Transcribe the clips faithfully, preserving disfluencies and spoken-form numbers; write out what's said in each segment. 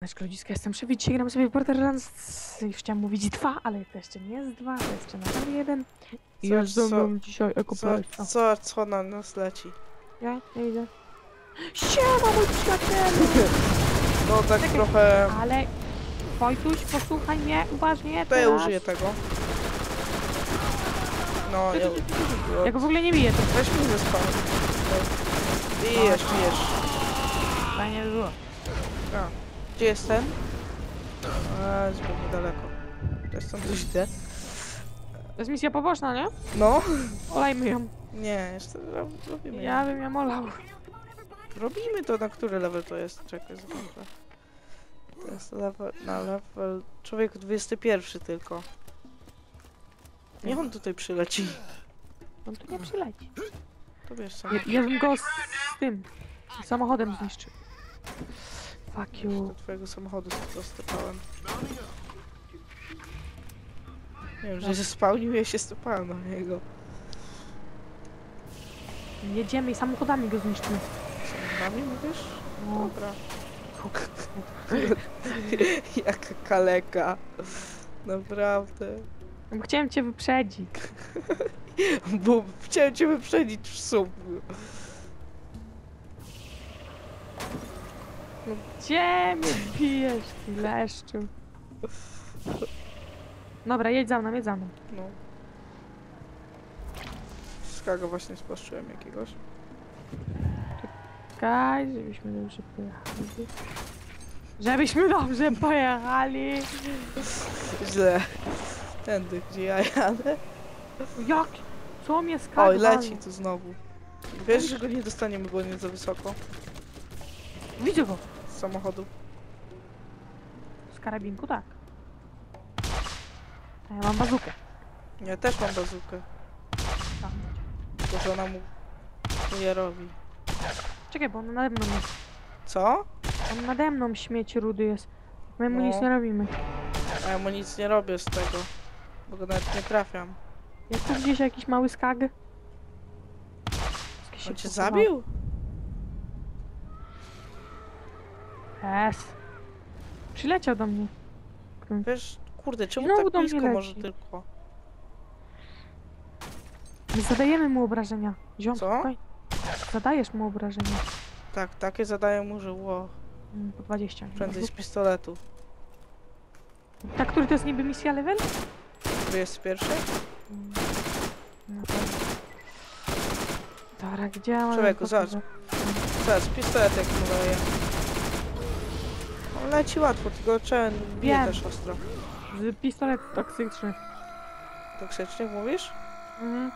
Ludziska, jestem szef, dzisiaj gram sobie w Borderlands, już chciałam mówić dwa, ale to jeszcze nie jest dwa, to jeszcze nadal jeden. I Co- już ze co- mną dzisiaj Co, ekoplejsa. co, co na nas leci? Ja? Nie widzę. Siema, mój przyjacielu! No tak Czekaj. trochę... Ale... Wojtuś, posłuchaj mnie uważnie To ja teraz. użyję tego. No, ja... Ja go w ogóle nie biję, to Weź mi ze spawnu. Bijesz, bijesz. fajnie by było. A, gdzie jest ten? A, zbyt niedaleko. To jest tam coś idę. To jest misja poboczna, nie? No. Olejmy ją. Nie, jeszcze ro- robimy. Ja bym ją olał. Robimy to, na który level to jest? Czekaj, zobaczę. To jest level, na level... Człowiek dwudziesty pierwszy tylko. Niech on tutaj przyleci. On tu nie przyleci. To wiesz sam. Ja, ja bym go z, z tym samochodem zniszczył. Fuck you. Do twojego samochodu dostopałem. Nie wiem, że się spełnił, ja się stopałem na niego. Jedziemy i samochodami go zniszczymy. Samochodami mówisz? No. Dobra. Jaka kaleka. Naprawdę. Bo chciałem cię wyprzedzić. Bo chciałem cię wyprzedzić w sumie. No gdzie mnie bijesz, ty leszczu? Dobra, jedź za mną, jedź za mną. No. Skaga właśnie spuszczyłem jakiegoś. Czekaj, żebyśmy dobrze pojechali. Żebyśmy dobrze pojechali. Źle. Tędy, gdzie ja jadę. Jak? Co mnie skakał? Oj, leci tu znowu. Wiesz, że go nie dostaniemy, bo nie za wysoko. Widzę go. Z samochodu. Z karabinku, tak. A ja mam bazukę. Ja też mam bazukę. Tam. Tylko że ona mu nie robi. Czekaj, bo on nade mną jest. Co? On nade mną śmieć rudy jest. My mu No. nic nie robimy. A ja mu nic nie robię z tego. Bo go nawet nie trafiam. Jest tu gdzieś jakiś mały skag? Jakiś On się cię pochował. zabił? Jest. Przyleciał do mnie. Wiesz, kurde, czemu Znowu tak do mnie blisko może leci. tylko? My zadajemy mu obrażenia. Ziom, Co? spokojnie. Zadajesz mu obrażenia. Tak, takie zadaję mu, że ło, Mm, Po dwadzieścia. prędzej z pistoletu. Ta, który to jest niby misja level? dwudziesty pierwszy? Mm, Na pewno. Dobra, gdzie mam? Człowieku, zobacz. Zaraz, pistolet jak mu daje. On leci łatwo, tylko trzeba bije Wiem. też ostro. Z pistolet toksyczny. Toksycznie mówisz? Mhm.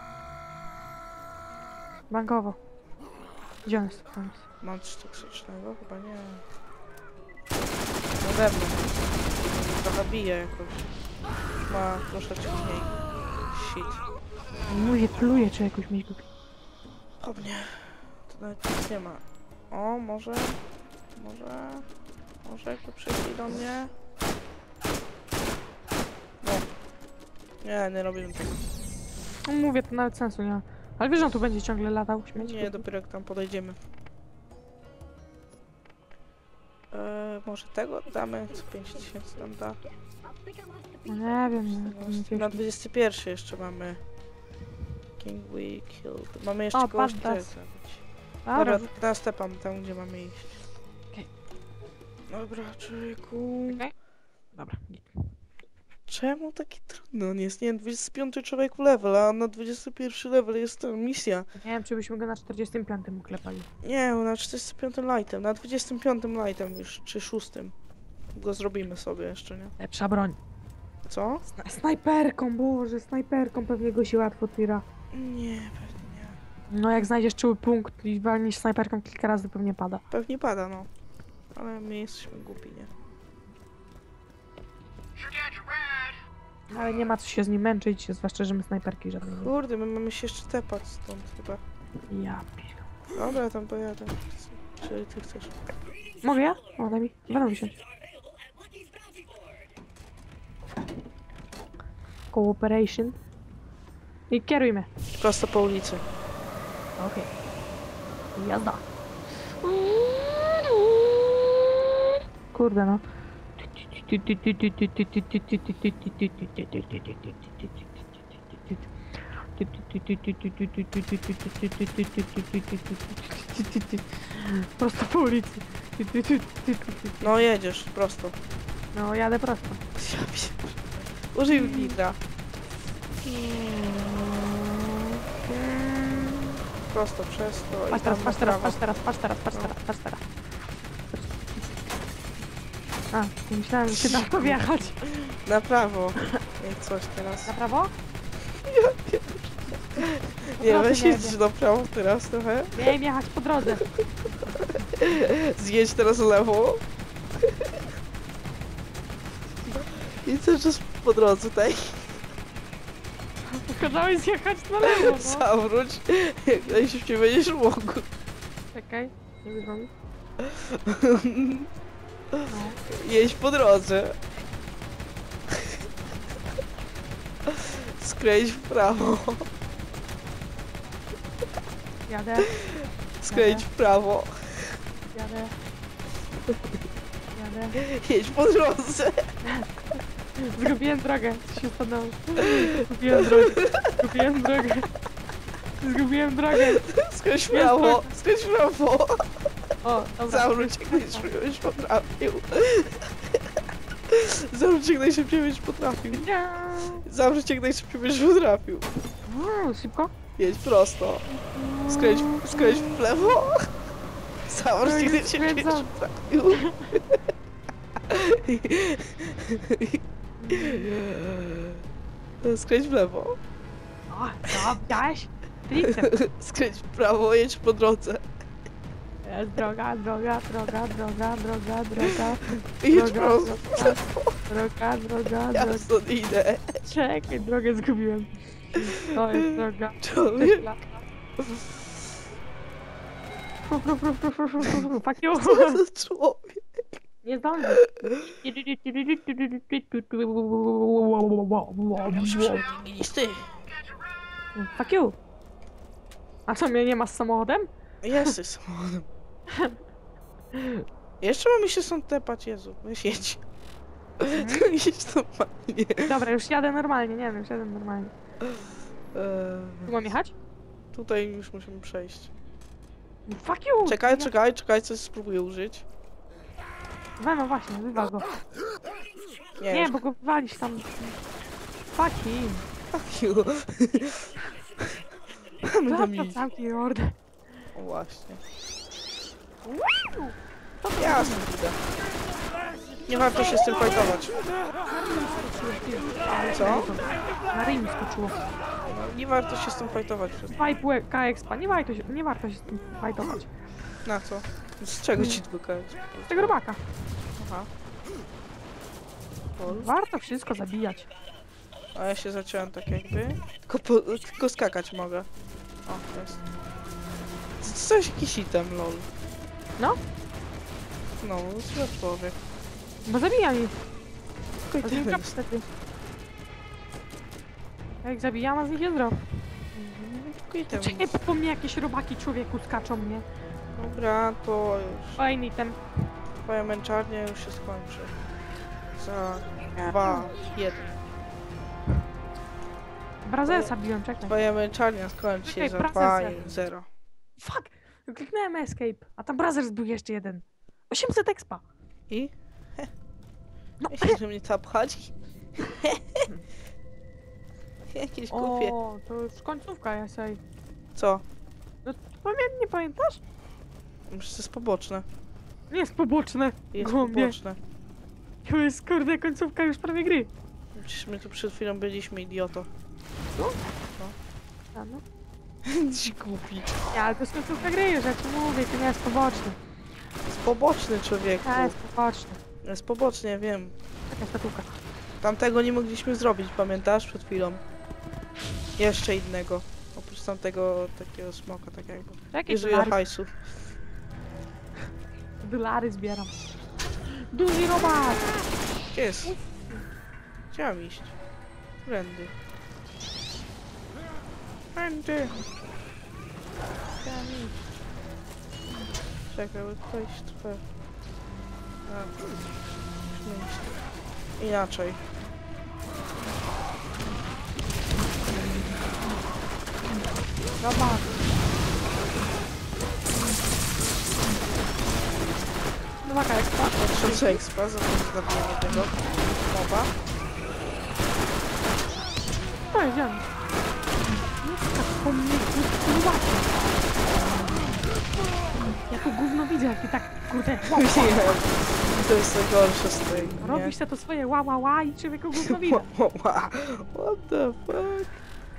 Bankowo. Gdzie on jest? Tam jest. Mam coś toksycznego? Chyba nie. Nade mną. Trochę bije jakoś. Ma troszeczkę mniej. Shit. Mówię, pluje, czy jakoś myśl. O mnie. To nawet nic nie ma. O, może... Może... Może jakby przyszli do mnie? No. Nie, nie robimy tego. No, mówię, to nawet sensu nie ma. Ale wiesz, że on tu będzie ciągle latał, śmieć. Nie, dopiero jak tam podejdziemy. Eee, może tego damy? Co pięć tysięcy tam da? No nie wiem, nie, to nie Na wiem. dwudziesty pierwszy jeszcze mamy. King we killed. Mamy jeszcze O, kogoś patrz, tutaj teraz. zabić. Dobra, Dobra, teraz stepam tam, gdzie mamy iść. Okej. Dobra, człowieku. Okej. dobra. Czemu taki trudny on jest? Nie wiem, dwudziesty piąty człowieku level, a na dwudziesty pierwszy level jest to misja. Nie wiem, czy byśmy go na czterdziestym piątym uklepali. Nie, na czterdziestym piątym lightem, na dwudziestym piątym lightem już, czy szóstym. Go zrobimy sobie jeszcze, nie? Lepsza broń. Co? Sna snajperką, boże, snajperką pewnie go się łatwo tira. Nie, pewnie nie. No jak znajdziesz czuły punkt i walniesz snajperką kilka razy, pewnie pada. Pewnie pada, no. Ale my jesteśmy głupi, nie? Ale nie ma co się z nim męczyć, zwłaszcza, że my snajperki żadnej nie. Kurde, my mamy się jeszcze tepać stąd chyba. Ja pierdolę. Dobra, ja tam pojadę. Czy ty chcesz? Mogę ja? O, daj mi. Będę usiąść. Cooperation. I kierujmy. Prosto po ulicy. Okej. Jazda. kurde no. Prosto po ulicy. No jedziesz, prosto. No jadę prosto. Ja pier- Użyj nitra. Prosto przez to i Patrz tam teraz, na patrz teraz, prawo. patrz teraz, patrz teraz, patrz teraz, patrz teraz. A, myślałem, że się da to wjechać. Na prawo. Jak coś teraz. Na prawo? Nie, prawo weź nie jedź na prawo teraz trochę. Miałem jechać po drodze. Zjedź teraz w lewo. I cały czas po drodze tej. Kazałeś zjechać na lewo, no. Zawróć. Jak najszybciej będziesz mógł. Czekaj, nie wygląda. No. Jedź po drodze. Skręć w prawo. Jadę, Skręć w prawo. jadę. Jadę. Jedź po drodze. Zgubiłem drogę. Co się stanęło? Zgubiłem drogę. Zgubiłem drogę. Zgubiłem drogę. Skręć w prawo. Skręć w prawo. O, dobra. Zawróć jak najszybciej będziesz potrafił. Zawróć jak najszybciej będziesz potrafił. Nie. Zawróć jak najszybciej będziesz potrafił. Uuu, szybko. Jedź prosto. Skręć, skręć w lewo. Zawróć jak najszybciej będziesz Skręcam. potrafił. Skręć w lewo. O, co, widziałeś? Tricep. Skręć w prawo, jedź po drodze. Jest droga, droga, droga, droga, droga, droga. Jedź Droga, prosto. droga, droga, Ja droga. stąd idę. Czekaj, drogę zgubiłem. To jest droga. Człowiek. Fuck you. Co za człowiek? Nie zdążę. Ty. Fuck you. A co, mnie nie ma z samochodem? Jesteś samochodem. Jeszcze mamy się stąd tepać, Jezu. Weź jedź. Tylko jedź normalnie. Dobra, już jadę normalnie, nie wiem, już jadę normalnie. Eee, Tu mam jechać? tutaj już musimy przejść. Fuck you! Czekaj, czekaj, czekaj, coś spróbuję użyć. We, no właśnie, wywal go. Nie, Nie, już- bo go wywalisz tam. Fuck him. Fuck you. Mamy tam Dobra, iść. zamknij mordę. O właśnie. Co to Jasne, idę. Nie warto się z tym fajtować. Co? Na rim skoczyło. No, nie warto się z tym fajtować. Przez... Pipe K Expa, nie warto się, nie warto się z tym fajtować. Na co? Z czego ci dwukać? Z tego robaka. Aha. Pol. Warto wszystko zabijać. A ja się zaciąłem tak jakby. Tylko, po, tylko skakać mogę. O, to jest. To coś jakiś item, lol. No. No, zły człowiek. Bo zabija mnie. Tylko A z nim itemy. wtedy. Jak zabijam, a z nich jest drop. Tylko itemy. Czekaj, po mnie jakieś robaki człowieku skaczą mnie. Dobra, to już. Fajny item. Twoja męczarnia już się skończy. Za dwa, jeden. Brazersa biłem, czekaj. Twoja męczarnia skończy się Czekaj, za pracę dwa, se. zero. Fuck! Kliknąłem escape, a tam Brazers był jeszcze jeden. osiemset expa. I? No. Myślisz, że mnie to obchodzi? Jakieś głupie. O, to już końcówka jest, ej. Co? No, pamię- nie pamiętasz? Myślę, to jest poboczne. Nie jest poboczne. Jest Głąbie. poboczne. To jest kurde końcówka już prawie gry. Przecież my tu przed chwilą byliśmy, idioto. A, no. Ci głupi. Nie, ale to jest końcówka gry już, jak ci mówię, to nie jest poboczny. Jest poboczny, człowieku. To jest poboczny. Jest poboczny, wiem. Taka statuka. Tamtego nie mogliśmy zrobić, pamiętasz? Przed chwilą. Jeszcze innego. Oprócz tamtego takiego smoka, tak jakby. Czekaj, Nie żyje dolary, hajsu. dolary zbieram. Duży robak! Gdzie jest? Gdzie mam iść? Trendy. Trendy. Gdzie mam iść? Czekaj, bo tutaj się trochę... A, zmienić to. Inaczej. Dobra. Dwa kajekwa. Trzeba expa, za to zabiję jednego moba. No idziemy. Jest tak po mnie kurwa. Ja to gówno widzę, jak ty tak kurde ła, ła. Nie, to jest najgorsze z tej, nie? Robisz se to swoje ła ła ła i człowieku gówno widać. What the fuck?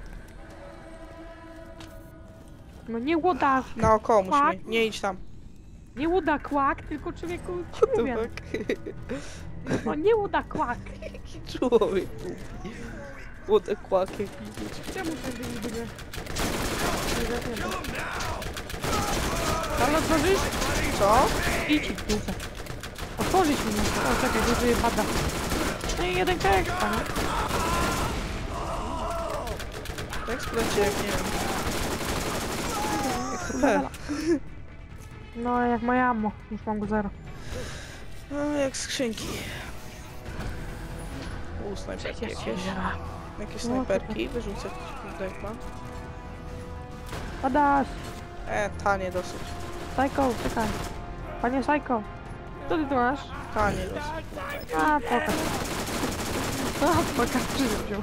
No nie łoda, Naokoło Kłak. musimy, nie idź tam. nie łoda kłak, tylko człowieku ci What the mówię. fuck? No nie łoda kłak. Jaki człowiek głupi. What the fuck, jaki ludzi. Czemu ten nie będzie? Ale otworzysz? Co? Idź w dupę. Otworzyć mi muszę. O, czekaj, duży pada. No i jeden kajek, panie. Tak splecie, jak nie wiem. Jak H P. No, jak moje ammo. Już mam go zero. No, jak skrzynki. U, snajperki jakieś. Jakieś No, snajperki, wyrzucę tutaj jak mam. Padasz! E, tanie dosyć. Psycho, czekaj. Panie Psycho. Co ty tu masz? Tanie dosyć. A, pokaż. A, pokaż, czy wziął.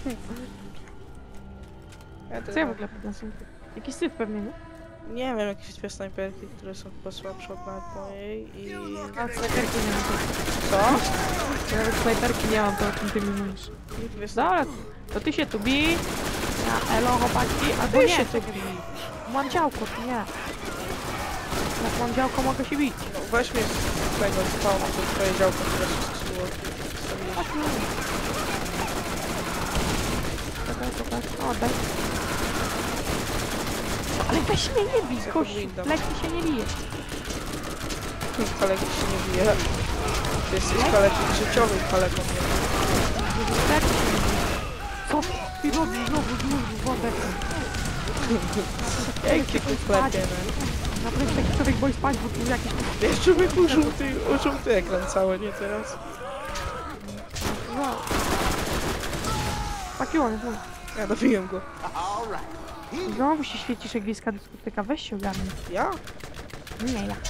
Ja Co ja w ogóle podniosę? Jakiś syf pewnie, nie? Nie wiem, jakieś dwie snajperki, które są chyba słabsze od nawet mojej i... A, snajperki nie mam. Co? Ja nawet snajperki nie mam, to o czym ty mi mówisz. I dwie Dobra, to ty się tu bij. Ja, elo, chłopaki. Albo Ty nie, się to tu bij. mam działko, to nie. Jak mam działko, mogę się bić. No, weź mnie z tego spawnu, to twoje działko, które się skrzyło. Czekaj, czekaj, oddaj. Ale weź mnie nie bij, Ja kości. powinnam. Leki się nie bije. Kaleki się nie bije. Ty jesteś kalekiem życiowym kaleką, nie? Leki się nie bije. Co ty robisz znowu, znowu, wodę. Jakie tu klepie, Naprawdę taki człowiek boi spać, bo tu jakieś... no. Jeszcze był żółty, o żółty ekran cały, nie teraz. No. Taki on jest, no. Ja dobiłem go. Znowu się świecisz jak bliska dyskoteka, weź się ogarnij. Ja? Nie, ja.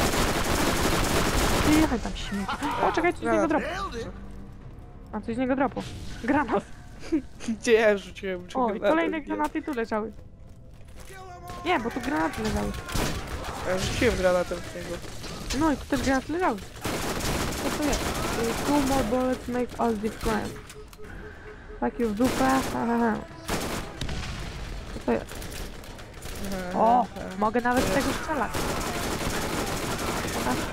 Ty jechaj tam śmieci. O, czekaj, coś z niego dropu. A coś z niego dropu. Granat. Gdzie ja rzuciłem? Czy O, i granatem? kolejne Nie. granaty tu leżały. Nie, bo tu granaty leżały. Ja rzuciłem granatem w niego. No i tu też granaty leżały. Co to jest? Y, Two more bullets make all difference. Taki w dupę. Ha, ha, ha. Co to jest? O, mogę nawet z tego strzelać. Pokaż.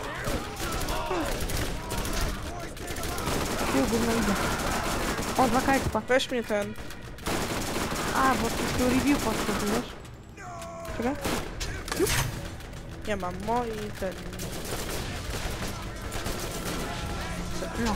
Tył gówno idzie. O, dwa K expa. Weź mnie ten. A, bo ty tu review potrzebujesz. Czekaj. Nie mam mo i ten. No.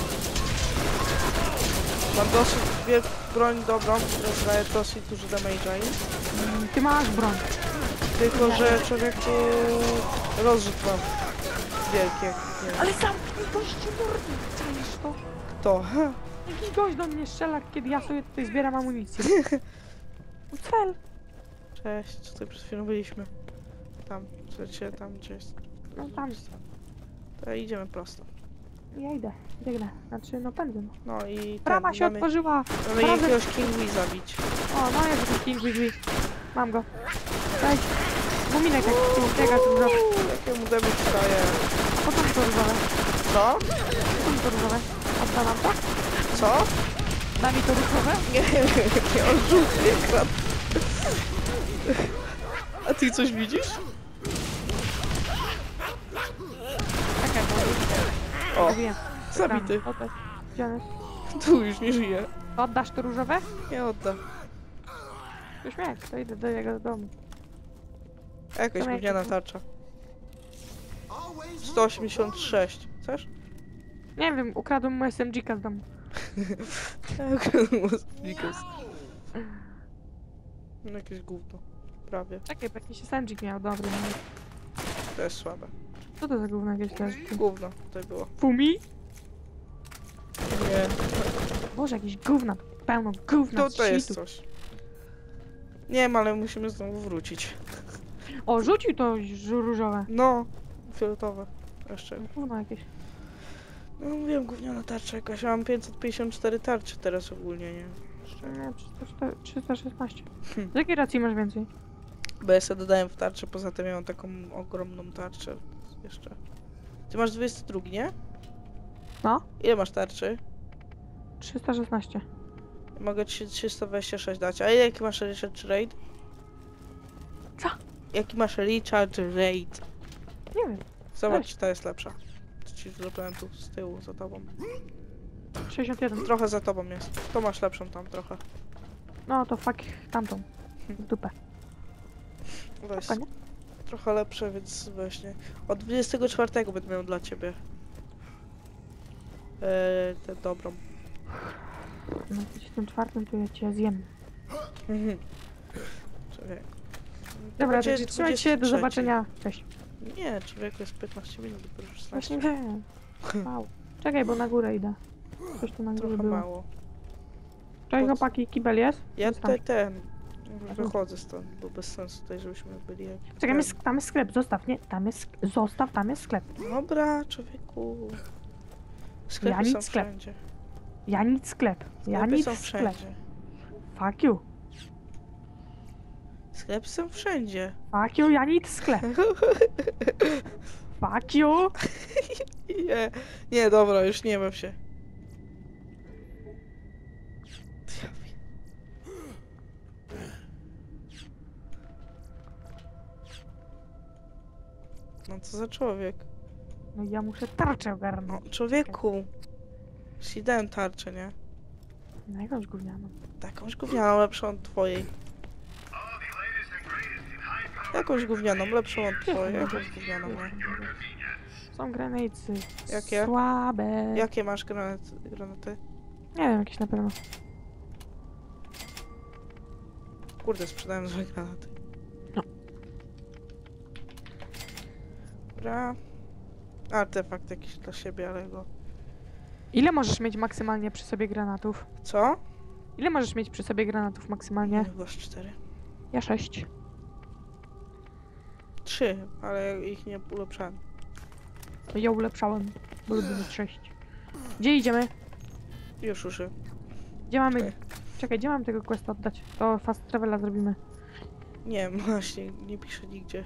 Mam dosyć wiel- broń dobrą, która zdaje dosyć dużo damage'a im. Mm, Ty masz broń. Tylko, że człowieku rozrzut mam wielki. jak nie wiem. Ale zamknij gościu mordy. Czaisz to? To. Jakiś gość do mnie strzela, kiedy ja sobie tutaj zbieram amunicję. Cel. Cześć, tutaj przed chwilą byliśmy. Tam, słuchajcie, tam gdzie jest. No tam. To idziemy prosto. Ja idę. Biegnę. Znaczy, no pędzę. No. No i ten, Brama się mamy, otworzyła. mamy Prawy- jakiegoś Kingwi zabić. O, no jest jakiś King Wigwi. Mam go. Cześć. Muminek jak tu biega tu zrobię. Jakiemu damage daje? Po co mi to różowe? Co? Po co mi to różowe? Odda nam to? Co? Da mi to różowe? Nie wiem, jaki on żółty ekran. A ty coś widzisz? Czekaj, bo O, mówiłem. zabity. Oddaj. Gdzie on jest? Tu już nie żyje. Oddasz to różowe? Nie odda. Już miałem, to idę do jego domu. Jakaś Tam gówniana jakiś- tarcza. sto osiemdziesiąt sześć. Chcesz? Nie wiem, ukradłem mu S M G-ka z domu. Nikos. No jakieś gówno. Prawie. Czekaj, bo jakiś S M G miał dobry. No. To jest słabe. Co to za gówno jakieś leży? Gówno tutaj było. Fumi? Nie. Boże, jakieś gówna. Pełno gówna. Tutaj jest shitu. coś. Nie wiem, ale musimy znowu wrócić. O, rzucił to ż- różowe. No, fioletowe. Jeszcze. Gówno jakieś. No mówiłem, gówniana tarcza jakaś. Ja mam pięćset pięćdziesiąt cztery tarcze teraz ogólnie, nie? Nie, trzysta cztery, trzysta szesnaście. Hm. Z jakiej racji masz więcej? Bo ja sobie dodałem w tarczę, poza tym miałem taką ogromną tarczę jeszcze. Ty masz dwudziesty drugi, nie? No. Ile masz tarczy? trzysta szesnaście. Mogę ci trzysta dwadzieścia sześć dać. A jaki masz recharge rate? Co? Jaki masz recharge rate? Nie wiem. Zobacz, Weź. czy ta jest lepsza. Co ci zrobiłem tu z tyłu, za tobą. sześćdziesiąt jeden. Trochę za tobą jest. To masz lepszą tam trochę. No to fuck tamtą. W dupę. Weź. Spoko, nie? Trochę lepsze, więc właśnie. Od dwudziestego czwartego będę miał dla ciebie. Eee, tę dobrą. Na dwudziestym czwartym to ja cię zjem. Mhm. Człowiek. Dobra, Będzie to trzymaj się, do dwudziesty trzeci. zobaczenia. Cześć. Nie, człowieku jest piętnaście minut, dopiero Właśnie szesnaście. wiem. Wow. Czekaj, bo na górę idę. Coś tu na górze Trochę było. mało. Cześć Po co? chłopaki, kibel jest? Ja Jest tam. tutaj ten. Wychodzę stąd, bo bez sensu tutaj, żebyśmy byli jak. Czekaj, ten. jest, tam jest sklep, zostaw, nie? Tam jest, sk- zostaw, tam jest sklep. Dobra, człowieku. Sklepy Ja nic są sklep. wszędzie. Ja nic sklep. Ja Sklepy nic są sklep. wszędzie. Fuck you. Sklepy są wszędzie. Fuck you, ja nic sklep. Fuck you. Nie, nie, dobra, już nie baw się. Ja wiem. No co za człowiek? No ja muszę tarczę No, ogarnąć. człowieku. Ci dałem tarczę, nie? Na jakąś gównianą. Takąś gównianą lepszą od twojej. Jakąś gównianą lepszą od twojej. Jakąś gównianą, nie? Są granatesy. Jakie? Słabe. Jakie masz granaty? granaty? Nie wiem, jakieś na pewno. Kurde, sprzedałem złe granaty. No. Dobra. Artefakt jakiś dla siebie, ale go... Ile możesz mieć maksymalnie przy sobie granatów? Co? Ile możesz mieć przy sobie granatów maksymalnie? Chyba z cztery. Ja sześć. Trzy, ale ich nie ulepszałem. To ja ulepszałem, bo lubię mieć sześć. Gdzie idziemy? Już uszy. Gdzie mamy... Czekaj. Czekaj, gdzie mam tego questa oddać? To fast travela zrobimy. Nie, właśnie, nie piszę nigdzie.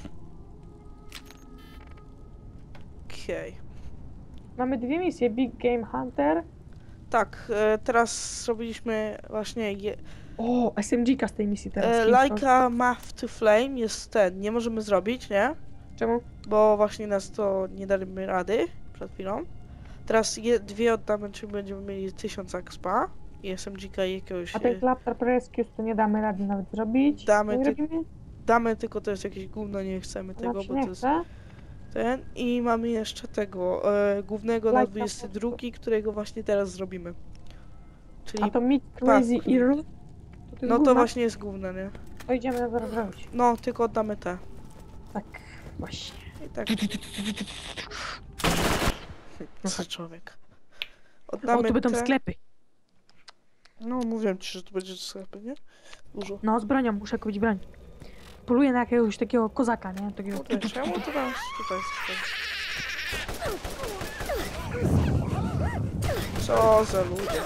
Okej. Okay. Mamy dwie misje. Big Game Hunter. Tak, e, teraz zrobiliśmy właśnie je, O, S M G-ka z tej misji teraz. e, King's Like a Math to Flame jest ten, nie możemy zrobić, nie? Czemu? Bo właśnie nas to nie daliśmy rady przed chwilą. Teraz je, dwie oddamy, czyli będziemy mieli tysiąc expa i S M G-ka i jakiegoś... A ten Claptrap Rescue to nie damy rady nawet zrobić. Damy Nie ty- robimy? Damy, tylko to jest jakieś gówno, nie chcemy tego, Znaczy bo nie to jest chcę. ten. I mamy jeszcze tego, e, głównego na Like a dwudziesty drugi, którego właśnie teraz zrobimy. Czyli, A to Meet Crazy Path. Earl? To, to no to gówno? właśnie jest główne, nie? To idziemy zaraz zrobić. No, tylko oddamy te. Tak, właśnie. I tak. No Co tak. człowiek. O, Oddamy tu będą te. sklepy. No, mówiłem ci, że tu będzie sklepy, nie? Dużo. No, z bronią, muszę kupić broń. Poluję na jakiegoś takiego kozaka, nie? Takiego... Kurde, czemu to tam tutaj jest? Co za ludzie.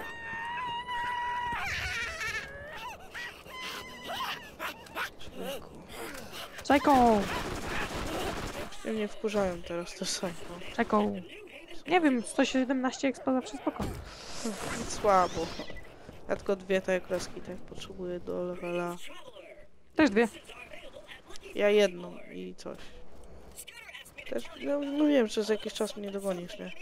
Człowieku. Psycho! Mnie mnie wkurzają teraz te psycho. Psycho! Nie wiem, sto siedemnaście expa zawsze spoko. Słabo. Ja tylko dwie te kreski tak potrzebuję do levela. Też dwie. Ja jedną i coś. Też, no, no wiem, że za jakiś czas mnie dogonisz, nie?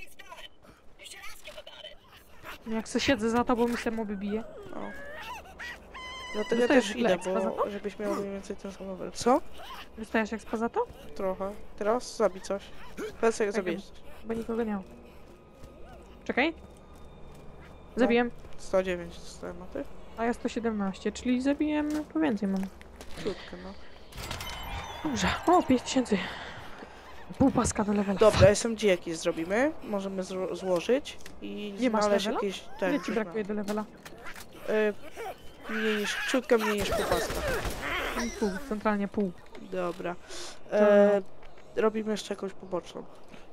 Jak se siedzę za tobą i se moby bije. No. Dlatego ja Dostajesz też ile idę, expa za bo to? żebyś miał mniej więcej ten sam level. Co? Dostajesz expa za to? Trochę. Teraz zabij coś. Powiedz jak Tak, zabijesz coś. Bo nikogo nie ma. Czekaj. Zabiłem. sto dziewięć dostałem, a ty? A ja sto siedemnaście, czyli zabiłem po więcej mam. Krótkę, no. Dobrze. O, pięć tysięcy. Pół paska do levela. Dobra, S M G jakieś zrobimy. Możemy zro złożyć i Nie masz znaleźć levela? jakieś... Ile Tak, ci brakuje do levela? y, mniej niż... Ciutkę mniej niż pół paska. Pół, centralnie pół. Dobra. E, robimy jeszcze jakąś poboczną.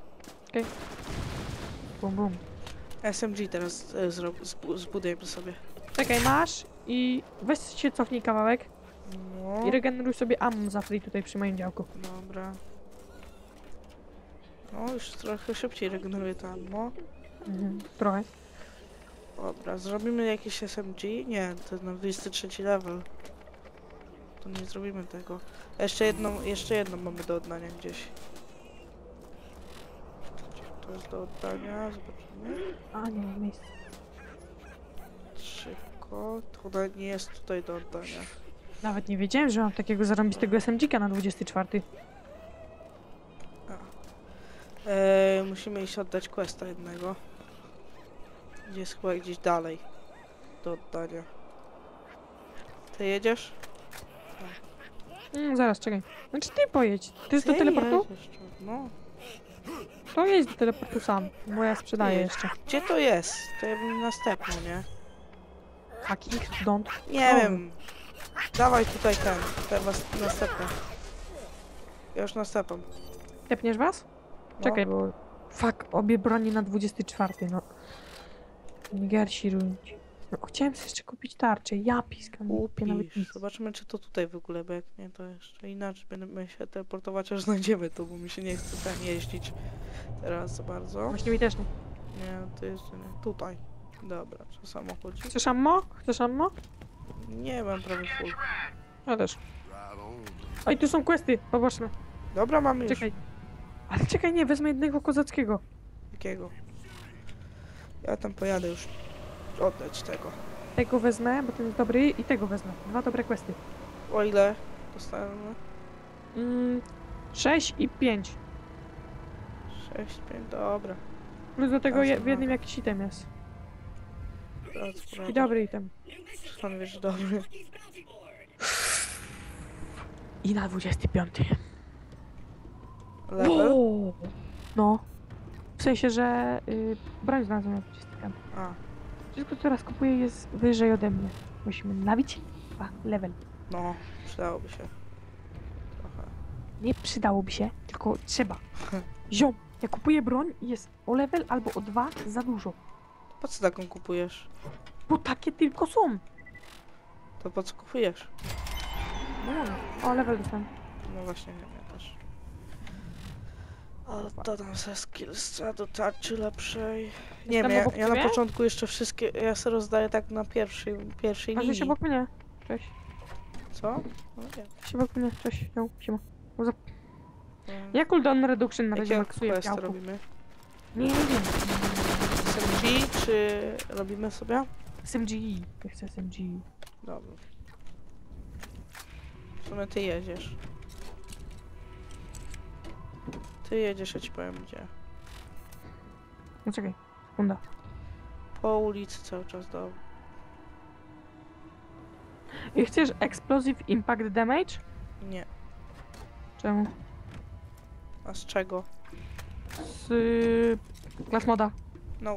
Bum, bum. S M G teraz e, zro zbu zbudujemy sobie. Czekaj, masz i weź się cofnij kawałek No, i regeneruj sobie ammo za free tutaj przy moim działku. dobra. No, już trochę szybciej regeneruje to ammo. Mhm. Trochę. Dobra, zrobimy jakieś S M G? Nie, to na dwudziesty trzeci level. To nie zrobimy tego. A jeszcze jedną, jeszcze jedną mamy do oddania gdzieś. Gdzie to jest do oddania? Zobaczymy. A nie mam miejsca. Szybko. To ona nie jest tutaj do oddania. Nawet nie wiedziałem, że mam takiego zarąbistego S M G-ka na dwudziesty czwarty. Eee, musimy iść oddać questa jednego. Gdzie jest chyba gdzieś dalej. Do oddania. Ty jedziesz? Mm, zaraz, czekaj. Znaczy ty pojedź. Ty jest do Ty teleportu? jedziesz, no. To jedź do teleportu sam, bo ja sprzedaję Jedź. jeszcze. Gdzie to jest? To ja bym następną, nie? Fucking don't. Nie O. wiem. Dawaj tutaj ten. Teraz następną. Ja już następną. Tepniesz was? No. Czekaj, bo... Fuck, obie broni na dwudziesty czwarty, no. Nie garsi ruć. No, chciałem sobie jeszcze kupić tarczę. Ja piskam. Nie kupię nawet Upisz. nic. Zobaczymy, czy to tutaj w ogóle, bo jak nie, to jeszcze inaczej będziemy się teleportować, aż znajdziemy to, bo mi się nie chce tam jeździć teraz za bardzo. Właśnie mi też nie. Nie, to jeszcze nie. Tutaj. Dobra, czy samochodzik? Chcesz ammo? Chcesz ammo? Nie mam prawie full. Ja też. Oj, tu są questy. Popatrzmy. Dobra, mamy już. Czekaj. Ale czekaj, nie, wezmę jednego kozackiego. Jakiego? Ja tam pojadę już oddać tego. Tego wezmę, bo ten jest dobry i tego wezmę. Dwa dobre questy. O ile dostałem? Mm, sześć i pięć. sześć, pięć, dobra. Plus do tego A, je, co w jednym ma? jakiś item jest. Teraz I sprawdzę. dobry item. Skąd wiesz, że dobry? I na dwudziesty piąty. Level? Wow. No. W sensie, że y, broń znalazłem na dwudziesty piąty. A, Wszystko, co teraz kupuję, jest wyżej ode mnie. Musimy nabić a, level. no, przydałoby się. Trochę. Nie przydałoby się, tylko trzeba. Ziom, ja kupuję broń i jest o level albo o dwa za dużo. Po co taką kupujesz? Bo takie tylko są. To po co kupujesz? No mamy. O, level dostałem. No właśnie, nie, ja też. Ale dodam ze skillsa do tarczy lepszej. Nie wiem, ja, obok ja na ciebie? początku jeszcze wszystkie, ja sobie rozdaję tak na pierwszej, pierwszej A ty się linii. obok mnie. Cześć. Co? No nie. Się obok mnie. Cześć. Ją, siema. No. Ja cooldown reduction na razie Jakie maksuję w quest działku. robimy? Nie, nie wiem. S M G czy robimy sobie? S M G. Ja chcę S M G. Dobra. W sumie ty jedziesz. Ty jedziesz, ja ci powiem gdzie. No czekaj. Sekunda. Po ulicy cały czas do... I chcesz Explosive Impact Damage? Nie. Czemu? A z czego? Z... Yy, Class moda. No.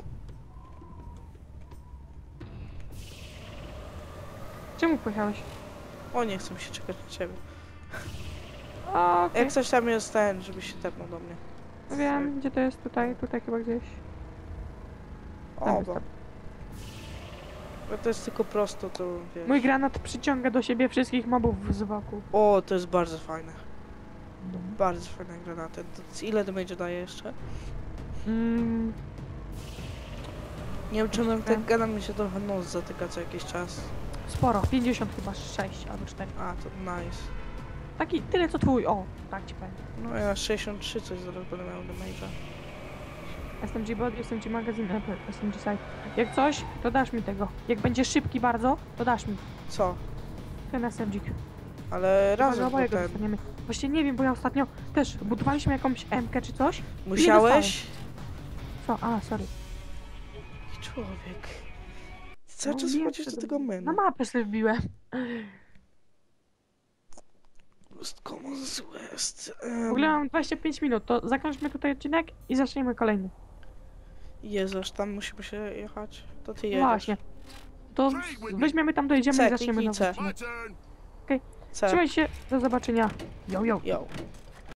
Czemu pojechałeś? O, nie chcę mi się czekać na ciebie. O, okej. Jak coś tam jest ten, żebyś się tepnął do mnie. Wiem, gdzie to jest. Tutaj, tutaj chyba gdzieś. Tam O, jest bo... tam. bo to jest tylko prosto, to wiesz. Mój granat przyciąga do siebie wszystkich mobów z wokół. O, to jest bardzo fajne. Bardzo fajne granaty. To ile damage daje jeszcze? Mm, Nie wiem, czy nam Wiem. tak gada mi się trochę nos zatyka co jakiś czas. sporo. pięćdziesiąt chyba sześć albo cztery. A, to nice. Taki, tyle co twój. O, tak ci powiem. No ja sześćdziesiąt trzy coś zaraz będę miał damage'a. S M G body, S M G magazyn, e, S M G side. Jak coś, to dasz mi tego. Jak będzie szybki bardzo, to dasz mi Co? ten S M G. Ale razem obojego potem. dostaniemy. Właśnie nie wiem, bo ja ostatnio też budowaliśmy jakąś M K czy coś. Musiałeś? Co? A, sorry. Jaki człowiek. Cały No, czas wiem, wchodzisz że do to- tego menu. Na mapę sobie wbiłem. Ghost Commons West. W ogóle mam dwadzieścia pięć minut, to zakończmy tutaj odcinek i zaczniemy kolejny. Jezus, tam musimy się jechać. To ty jedziesz. Właśnie. To weźmiemy tam, dojedziemy C, i zaczniemy kliknij nowy C. odcinek. C. Trzymaj się, do zobaczenia. Yo, yo. Yo.